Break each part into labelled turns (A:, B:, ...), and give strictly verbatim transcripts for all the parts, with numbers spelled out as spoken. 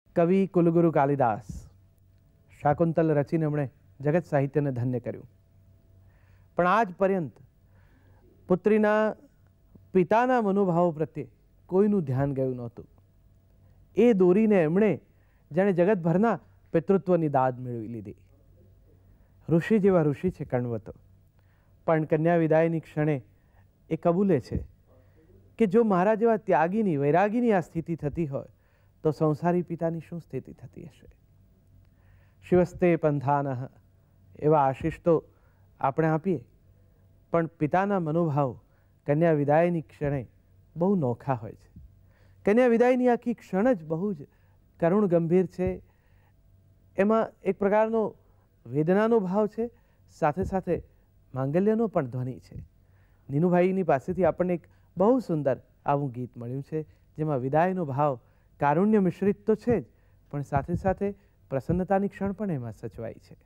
A: કવિ કુલગુરુ કાલિદાસ શાકુંતલ રચીને એમણે જગત સાહિત્યને ધન્ય કર્યું, પણ આજ પર્યંત પુત્રીના પિતાના મનોભાવો પ્રત્યે કોઈનું ધ્યાન ગયું નહોતું. એ દોરીને એમણે જાણે જગતભરના પિતૃત્વની દાદ મેળવી લીધી. ઋષિ જેવા ઋષિ છે કણવતો, પણ કન્યા વિદાયની ક્ષણે એ કબૂલે છે કે જો મારા જેવા ત્યાગીની વૈરાગીની આ સ્થિતિ થતી હોય તો સંસારી પિતાની શું સ્થિતિ થતી હશે. શિવસ્તે પંથાનઃ એવા આશીષ તો આપણે આપીએ, પણ પિતાના મનોભાવ કન્યા વિદાયની ક્ષણે બહુ નોખા હોય છે. કન્યા વિદાયની આખી ક્ષણ જ બહુ જ કરુણ ગંભીર છે. એમાં એક પ્રકારનો વેદનાનો ભાવ છે, સાથે સાથે માંગલ્યનો પણ ધ્વનિ છે. નીનુભાઈની પાસેથી આપણને એક બહુ સુંદર આવું ગીત મળ્યું છે, જેમાં વિદાયનો ભાવ કારુણ્ય મિશ્રિત તો છે જ, પણ સાથે સાથે પ્રસન્નતાની ક્ષણ પણ એમાં સચવાઈ છે.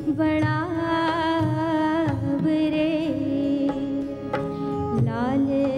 B: बड़ा बरे लाल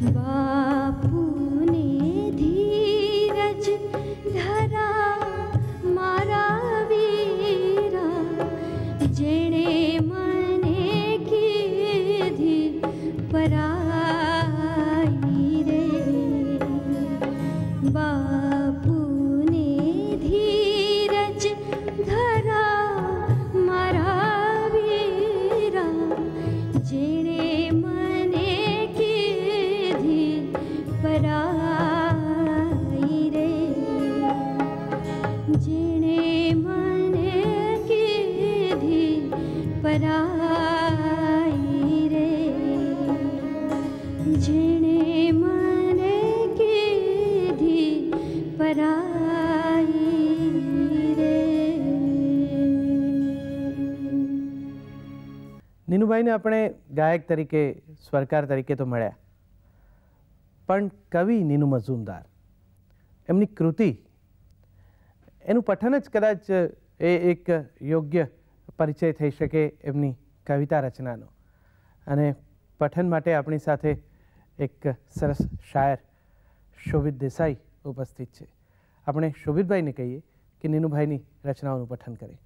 B: બાપુને ધીરજ ધરા મારા વીરા, જેણે મને કીધી પરાઈ રે. બાપુને ધીરજ ધરા મારા વીરા, જેણે મને કીધી પરાઈ રે, જેણે મને કીધી પરાઈ રે, જેણે મને કીધી પરાઈ રે.
A: નીનુભાઈને આપણે ગાયક તરીકે, સ્વરકાર તરીકે તો મળ્યા, પણ કવિ નીનુ મઝુમદાર, એમની કૃતિ, એનું પઠન જ કદાચ એ એક યોગ્ય પરિચય થઈ શકે એમની કવિતા રચનાનો. અને પઠન માટે આપણી સાથે એક સરસ શાયર શોભિત દેસાઈ ઉપસ્થિત છે. આપણે શોભિતભાઈને કહીએ કે નીનુભાઈની રચનાઓનું પઠન કરે.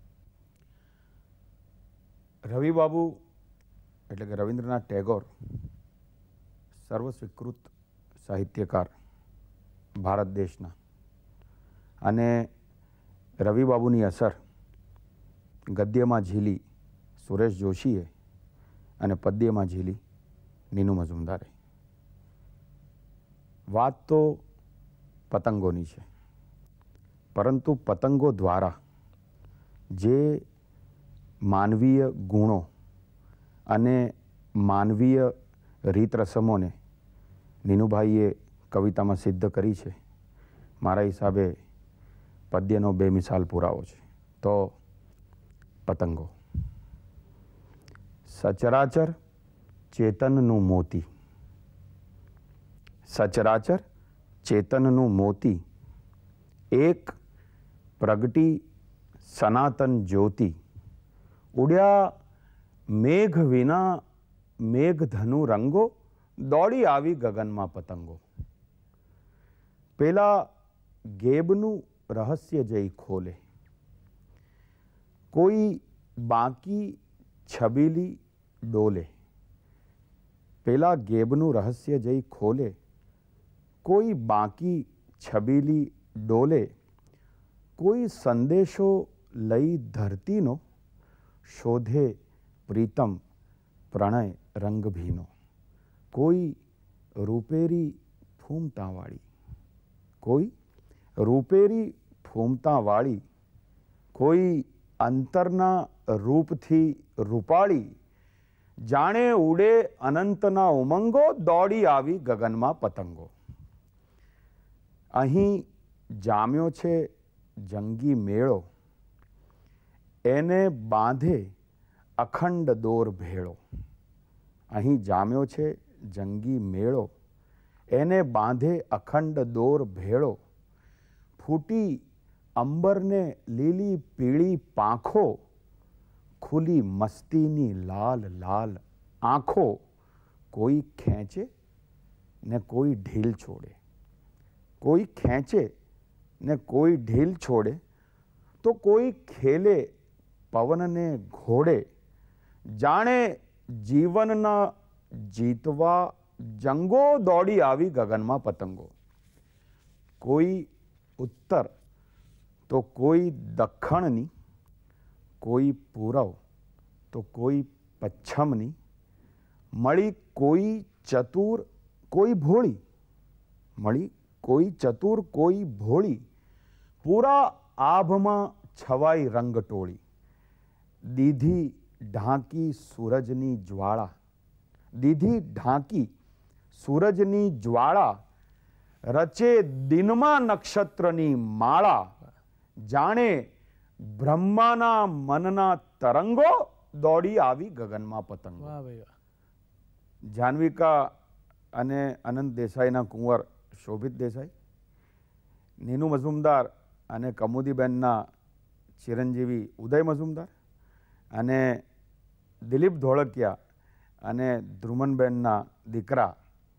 C: રવિબાબુ એટલે કે રવિન્દ્રનાથ ટેગોર સર્વસ્વીકૃત સાહિત્યકાર ભારત દેશના, અને રવિબાબુની અસર ગદ્યમાં ઝીલી સુરેશ જોશીએ અને પદ્યમાં ઝીલી નીનુ મઝુમદારે. વાત તો પતંગોની છે, પરંતુ પતંગો દ્વારા જે માનવીય ગુણો અને માનવીય રીત રસમોને નીનુભાઈએ કવિતામાં સિદ્ધ કરી છે, મારા હિસાબે પદ્યનો બેમિસાલ પુરાવો છે. તો પતંગો. સચરાચર ચેતનનું મોતી, સચરાચર ચેતનનું મોતી, એક પ્રગટી સનાતન જ્યોતિ, ઉડ્યા મેઘ વિના મેઘધનુ રંગો, દોડી આવી ગગનમાં પતંગો. પેલા ગેબનું રહસ્ય જઈ ખોલે, કોઈ બાકી છબીલી ડોલે. પેલા ગેબનું રહસ્ય જઈ ખોલે, કોઈ બાકી છબીલી ડોલે, કોઈ સંદેશો લઈ ધરતીનો, શોધે પ્રીતમ પ્રણય રંગભીનો. કોઈ રૂપેરી ફૂમતાવાળી, કોઈ રૂપેરી ફૂમતાવાળી, કોઈ અંતરના રૂપથી રૂપાળી, જાણે ઉડે અનંતના ઉમંગો, દોડી આવી ગગનમાં પતંગો. અહીં જામ્યો છે જંગી મેળો, એને બાંધે અખંડ દોર ભેળો. અહીં જામ્યો છે જંગી મેળો, એને બાંધે અખંડ દોર ભેળો. ફૂટી અંબરને લીલી પીળી પાંખો, ખુલી મસ્તીની લાલ લાલ આંખો. કોઈ ખેંચે ને કોઈ ઢીલ છોડે, કોઈ ખેંચે ને કોઈ ઢીલ છોડે, તો કોઈ ખેલે પવનને ઘોડે. જાણે જીવનના જીતવા જંગો, દોડી આવી ગગનમાં પતંગો. કોઈ ઉત્તર તો કોઈ દક્ષિણની, કોઈ પૂર્વ તો કોઈ પશ્ચિમની, મળી કોઈ ચતુર કોઈ ભોળી, મળી કોઈ ચતુર કોઈ ભોળી. પૂરા આભમાં છવાઈ રંગટોળી, દીધી ઢાંકી સૂરજની જ્વાળા, દીધી ઢાંકી સૂરજની જ્વાળા. રચે દિનમાં નક્ષત્રની માળા, જાણે બ્રહ્માના મનના તરંગો, દોડી આવી ગગનમાં પતંગો. જાહ્નવિકા અને અનંત દેસાઈના કુંવર શોભિત દેસાઈ, નીનુ મઝુમદાર અને કમુદીબેનના ચિરંજીવી ઉદય મઝુમદાર, અને દિલીપ ધોળકિયા અને ધ્રુમનબેનના દીકરા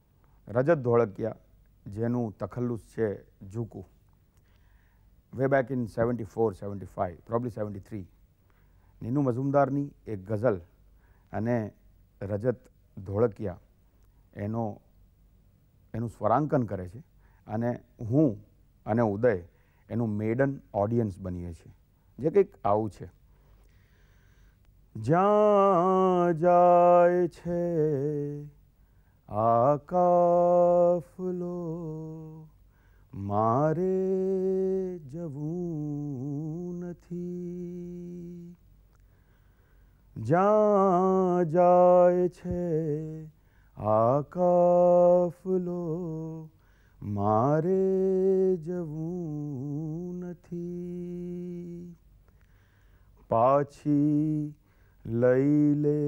C: રજત ધોળકિયા, જેનું તખલ્લુસ છે Zuku, we back in seventy four seventy five probably seventy three, Ninu મઝુમદારની એક ગઝલ અને રજત ધોળકિયા એનો એનું સ્વરાંકન કરે છે અને હું અને ઉદય એનું મેડન ઓડિયન્સ બનીએ છીએ, જે કંઈક આવું છે. જ્યાં જાય છે આ કાફલો મારે જવું નથી, જ્યાં જાય છે આ કાફલો મારે જવું નથી, પાછી લઈ લે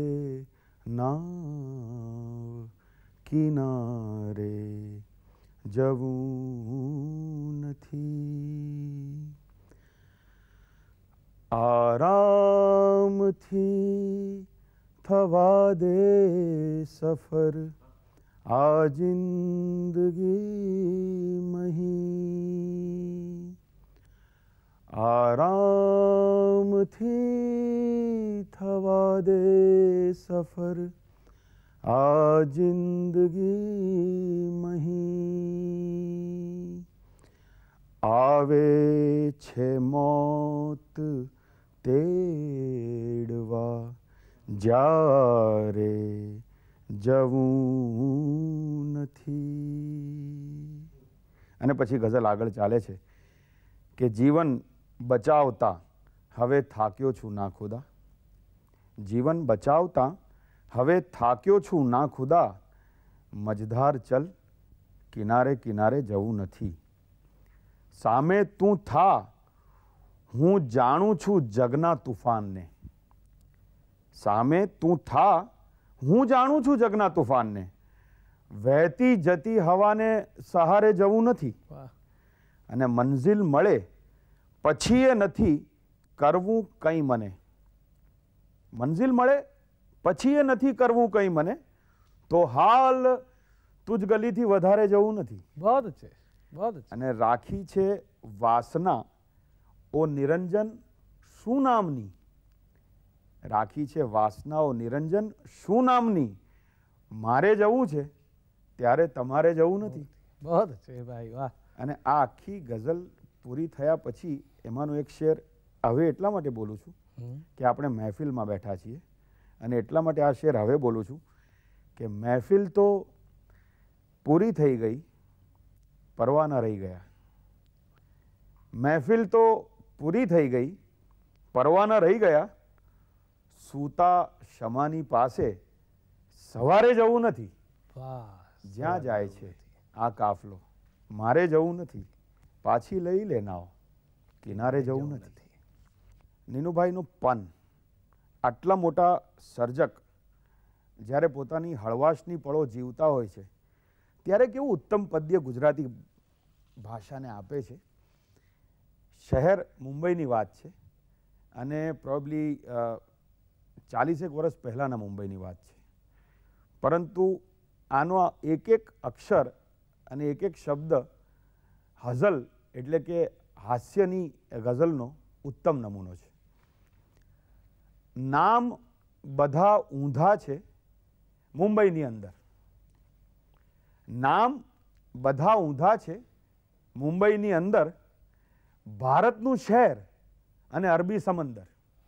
C: નાવ કિનારે જવું નથી, આરામથી થવા દે સફર આ જિંદગી મહી, આરામથી થવા દે સફર આ જિંદગી મહી, આવે છે મોત તેડવા જ્યારે જવું નથી. અને પછી ગઝલ આગળ ચાલે છે કે જીવન બચાવતા હવે થાક્યો છું ના ખુદા, જીવન બચાવતા હવે થાક્યો છું ના ખુદા, મજધાર ચલ કિનારે કિનારે જવું નથી, સામે તું થા હું જાણું છું જગના તુફાનને, સામે તું થા હું જાણું છું જગના તુફાનને, વહેતી જતી હવાને સહારે જવું નથી, અને મંઝિલ મળે પછી એ નથી કરવું કંઈ મને, મંઝિલ મળે પછી એ નથી કરવું કંઈ મને, તો હાલ તુજ ગલીથી વધારે જવું નથી.
A: બહુ છે, બહુ છે.
C: અને રાખી છે વાસના ઓ નિરંજન શું નામની, રાખી છે વાસનાઓ નિરંજન શું નામની, મારે જવું છે ત્યારે તમારે જવું નથી.
A: બહુ છે ભાઈ, વાહ.
C: અને આ આખી ગઝલ પૂરી થયા પછી એમાંનો એક શેર હવે એટલા માટે બોલું છું કે આપણે મહેફિલમાં બેઠા છીએ, અને એટલા માટે આ શેર હવે બોલું છું કે મહેફિલ તો પૂરી થઈ ગઈ, પરવાના રહી ગયા, મહેફિલ તો પૂરી થઈ ગઈ, પરવાના રહી ગયા, સૂતા શમાની પાસે સવારે જવું નથી, જ્યાં જાય છે આ કાફલો મારે જવું નથી, પાછી લઈ લે નાવ કિનારે જવું નથી. નીનુભાઈનું પન, આટલા મોટા સર્જક જ્યારે પોતાની હળવાશની પળો જીવતા હોય છે ત્યારે કેવું ઉત્તમ પદ્ય ગુજરાતી ભાષાને આપે છે. શહેર મુંબઈની વાત છે અને પ્રોબેબલી ચાલીસેક વર્ષ પહેલાંના મુંબઈની વાત છે, પરંતુ આનો એક એક અક્ષર અને એક એક શબ્દ હઝલ એટલે કે હાસ્યની ગઝલનો ઉત્તમ નમૂનો છે. નામ બધા ઊંધા છે મુંબઈની અંદર, નામ બધા ઊંધા છે મુંબઈની અંદર, ભારતનું શહેર અને અરબી સમંદર,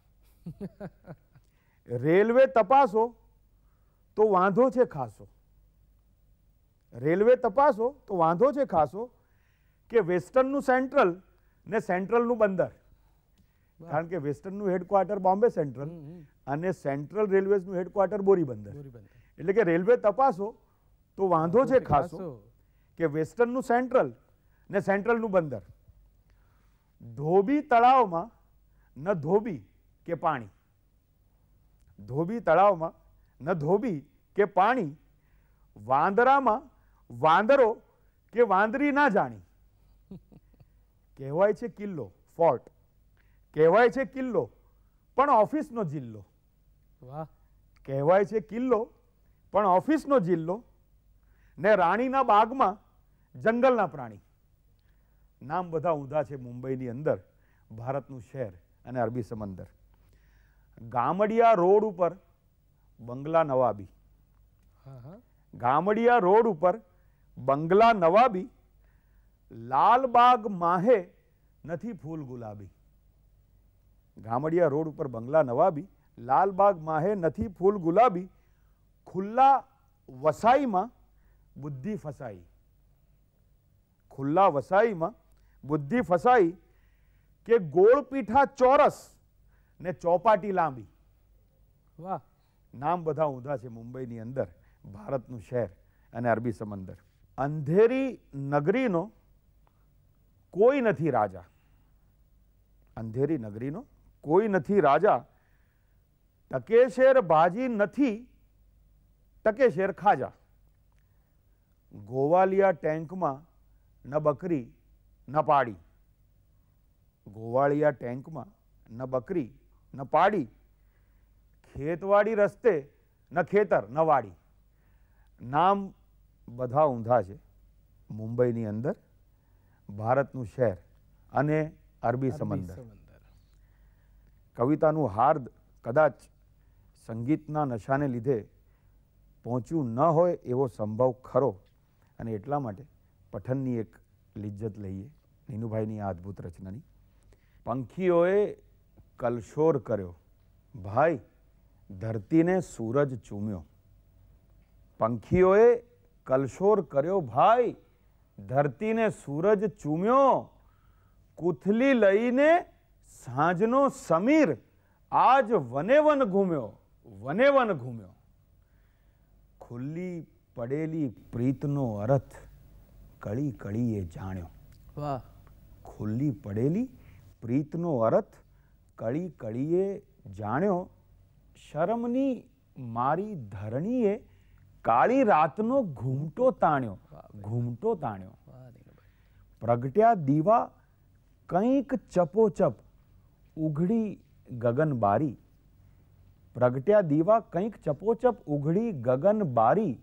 C: રેલવે તપાસો તો વાંધો છે ખાસો, રેલવે તપાસો તો વાંધો છે ખાસો, કે વેસ્ટર્નનું સેન્ટ્રલ ને સેન્ટ્રલનું બંદર, કારણ કે વેસ્ટર્નનું હેડક્વાર્ટર બોમ્બે સેન્ટ્રલ અને સેન્ટ્રલ રેલવેઝનું હેડક્વાર્ટર બોરીબંદર, એટલે કે રેલવે તપાસો તો વાંધો છે ખાસો, કે વેસ્ટર્નનું સેન્ટ્રલ ને સેન્ટ્રલનું બંદર, ધોબી તળાવમાં ન ધોબી કે પાણી, ધોબી તળાવમાં ન ધોબી કે પાણી, વાંદરામાં વાંદરો કે વાંદરી ના જાણી, કહેવાય છે કિલ્લો ફોર્ટ, કહેવાય છે કિલ્લો પણ ઓફિસનો જિલ્લો,
A: વાહ,
C: કહેવાય છે કિલ્લો પણ ઓફિસનો જિલ્લો, ને રાણીના બાગમાં જંગલના પ્રાણી. નામ બધા ઊંધા છે મુંબઈની અંદર, ભારતનું શહેર અને અરબી સમંદર. ગામડિયા રોડ ઉપર બંગલા નવાબી. ગામડિયા રોડ ઉપર બંગલા નવાબી, લાલબાગ માહે નથી ફૂલ ગુલાબી. ગામડિયા રોડ ઉપર બંગલા નવાબી, લાલબાગ માહે નથી ફૂલ ગુલાબી, ખુલ્લા વસાઈમાં બુદ્ધિ ફસાઈ. ખુલ્લા વસાઈમાં બુદ્ધિ ફસાઈ કે ગોળ પીઠા ચોરસ ને ચોપાટી લાંબી.
A: વાહ.
C: નામ બધા ઊંધા છે મુંબઈની અંદર, ભારતનું શહેર અને અરબી સમંદર. અંધેરી નગરીનો કોઈ નથી રાજા. અંધેરી નગરીનો કોઈ નથી રાજા, ટકે શેર ભાજી નથી ટકે શેર ખાજા. ગોવાલિયા ટેન્કમાં ન બકરી ન પાડી. ગોવાળિયા ટેન્કમાં ન બકરી ન પાડી, ખેતવાડી રસ્તે ન ખેતર ન વાડી. નામ બધા ઊંધા છે મુંબઈની અંદર, ભારતનું શહેર અને અરબી સમંદર. કવિતાનું હાર્દ કદાચ સંગીતના નશાને લીધે પહોંચ્યું ન હોય એવો સંભવ ખરો, અને એટલા માટે પઠનની એક લિજ્જત લઈએ નીનુભાઈની આ અદ્ભુત રચનાની. પંખીઓએ કલશોર કર્યો ભાઈ, ધરતીને સૂરજ ચૂમ્યો. પંખીઓએ કલશોર કર્યો ભાઈ, ધરતીને સૂરજ ચૂમ્યો. કુથલી લઈને સાંજનો સમીર આજ વને વન ઘૂમ્યો, વને વન ઘૂમ્યો. ખુલ્લી પડેલી પ્રીતનો અર્થ કળી કળીએ જાણ્યો.
A: વાહ.
C: ખુલ્લી પડેલી પ્રીતનો અર્થ કળી કળીએ જાણ્યો. શરમની મારી ધરણીએ કાળી રાતનો ઘૂમટો તાણ્યો, ઘૂમટો તાણ્યો. પ્રગટ્યા દીવા કંઈક ચપોચપ ઉઘડી ગગન બારી. પ્રગટ્યા દીવા કંઈક ચપોચપ ઉઘડી ગગન બારી.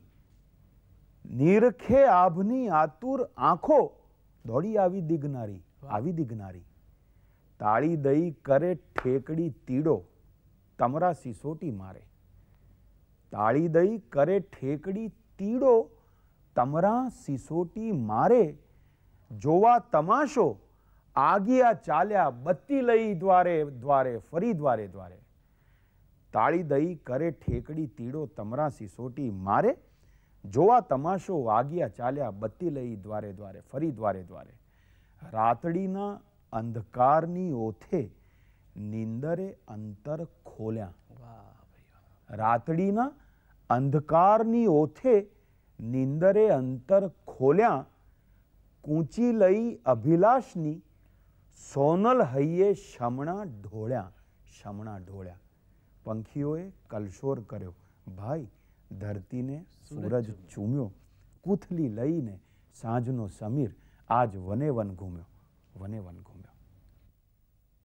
C: નીરખે આભની આતુર આંખો દોડી આવી દિગનારી, આવી દિગનારી. તાળી દઈ કરે ઠેકડી તીડો, તમરા સિસોટી મારે. તાળી દઈ કરે ઠેકડી તીડો, તમરા સિસોટી મારે. જોવા તમાશો આગિયા ચાલ્યા બત્તી લઈ દ્વારે દ્વારે, ફરી દ્વારે દ્વારે. તાળી દઈ કરે ઠેકડી તીડો, તમરા સિસોટી મારે. જોવા તમાશો આગિયા ચાલ્યા બત્તી લઈ દ્વારે દ્વારે, ફરી દ્વારે દ્વારે. રાતડીના અંધકારની ઓથે નિંદરે અંતર ખોલ્યા. રાતડીના અંધકારની ઓથે નિંદરે અંતર ખોલ્યા. કૂંચી લઈ અભિલાષની સોનલ હૈયે શમણા ઢોળ્યા, શમણા ઢોળ્યા. પંખીઓએ કલશોર કર્યો ભાઈ, ધરતીને સૂરજ ચૂમ્યો. કુથલી લઈને સાંજનો સમીર આજ વને વન ઘૂમ્યો, વને વન ઘૂમ્યો.